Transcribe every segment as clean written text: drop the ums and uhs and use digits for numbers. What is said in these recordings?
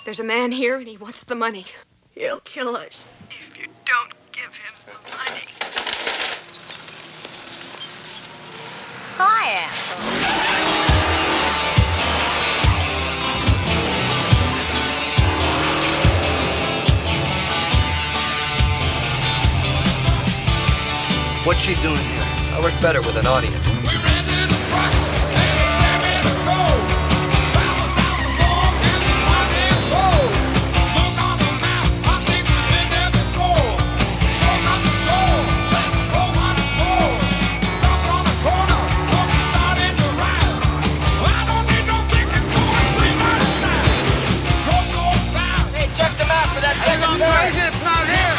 There's a man here and he wants the money. He'll kill us if you don't give him the money. Hi, asshole. What's she doing here? I work better with an audience. We rented a truck and a Chevy Impala. Found us out the morgue and the party road. Look on the map, I think we've been there before. Broke out the door, let's go on the floor. Stopped on the corner, look, we started to ride. I don't need no ticket for a 3-night night. Drove north south. Hey, check the map for that second story. It's not here.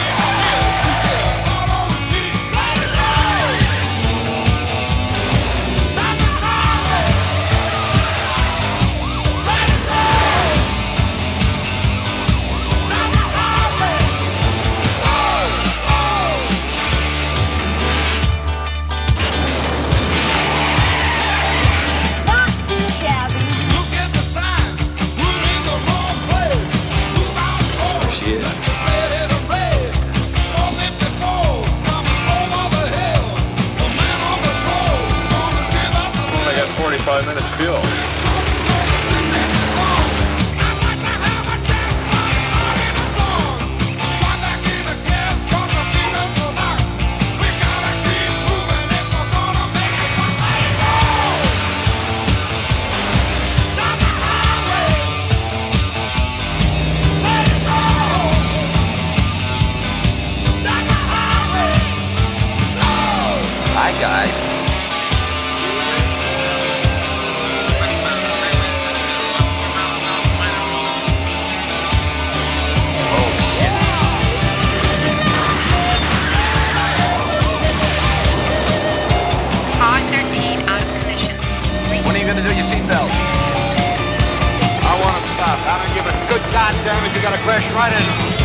Only got 45 minutes fuel. Hi, guys. Oh, shit. R13 out of commission. When are you gonna do your seatbelt? I want to stop. I don't give a good goddamn if you got to crash right into me.